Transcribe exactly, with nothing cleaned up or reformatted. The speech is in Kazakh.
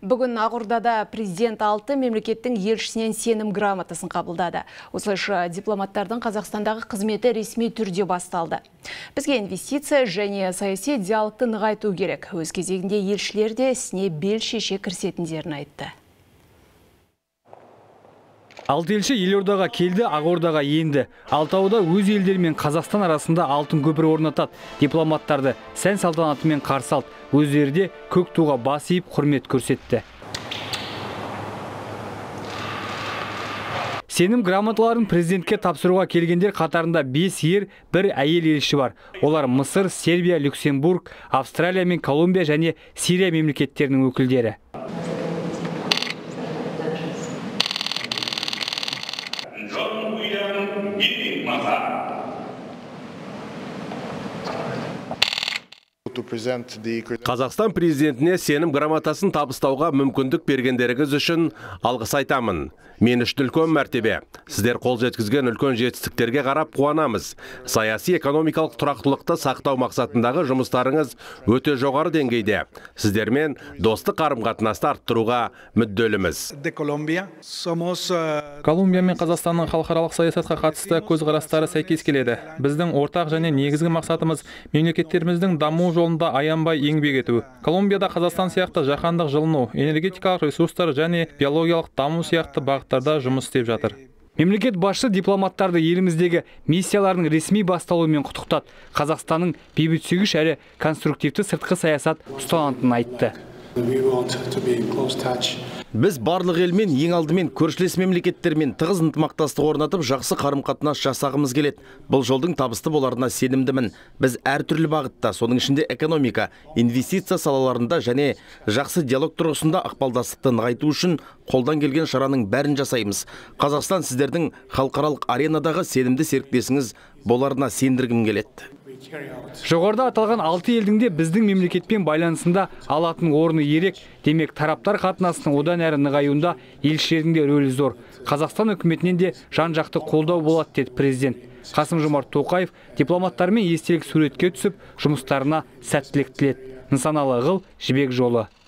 Бүгін Ақордада президент алты мемлекеттің елшісінен сенім грамотасын қабылдады. Осылайша дипломаттардың Қазақстандағы қызметі ресми түрде басталды. Бізге инвестиция және саяси диалогты нығайту керек. Өз кезегінде елшілер де ісіне бел шеше кірісетіндерін айтты. Алты елші елордаға келді, Ақордаға енді. Алтауы өз елдері мен Қазақстан арасында алтын көпір орнатады. Дипломаттарды сән салтанатымен қарсы алды. Өздері де көк туға бас иіп құрмет көрсетті. Сенім грамоталарын президентке тапсыруға келгендер қатарында бес ер, бір әйел елші бар. Олар Мысыр, Сербия, Люксембург, Австралия мен Колумбия және Сирия мемлекеттерінің өкілдері. Қазақстан президентіне сенім грамотасын табыстауға мүмкіндік бергендеріңіз үшін алғыс айтамын. Мен үшін үлкен мәртебе. Сіздер қол жеткізген үлкен жетістіктерге қарап қуанамыз. Саяси экономикалық тұрақтылықты сақтау мақсатындағы жұмыстарыңыз өте жоғары деңгейде. Сіздермен достық қарым-қатынасты арттыруға мүдделіміз. Колумбия мен Қазақстанның халықаралық саясатқа қатысты көзқарастары сәйкес келеді. Біздің ортақ және негізгі мақсатымыз мемлекеттеріміздің даму жолында аянбай еңбек ету. Колумбияда Қазақстан сияқты жаһандық жылыну, энергетикалық ресурстар және биологиялық даму сияқты бағыттарда жұмыс істеп жатыр. Мемлекет басшысы дипломаттарды еліміздегі миссияларының ресми басталуымен құттықтады. Қазақстанның бейбітсүйгіш әрі конструктивті сыртқы саясат ұстанатынын айтты. Біз барлық елмен ең алдымен көршілес мемлекеттермен тығыз ынтымақтастық орнатып, жақсы қарым-қатынас жасағымыз келеді. Бұл жолдың табысты боларына сенімдімін. Біз әртүрлі бағытта, соның ішінде экономика, инвестиция салаларында және жақсы диалог тұрғысында ықпалдастықты нығайту үшін қолдан келген шараның бәрін жасаймыз. Қазақстан сіздердің халықаралық аренадағы сенімді серіктесіңіз боларына сендіргім келеді. Жоғарыда аталған алты елдің де біздің мемлекетпен байланысында алатын орны ерек. Демек, тараптар қатынасының одан әрі нығаюында елшілердің де рөлі зор. Қазақстан үкіметінен де жан-жақты қолдау болады, деді президент. Қасым-Жомарт Тоқаев дипломаттармен естелік суретке түсіп, жұмыстарына сәттілік тіледі. Нысаналы ғыл жібек жолы.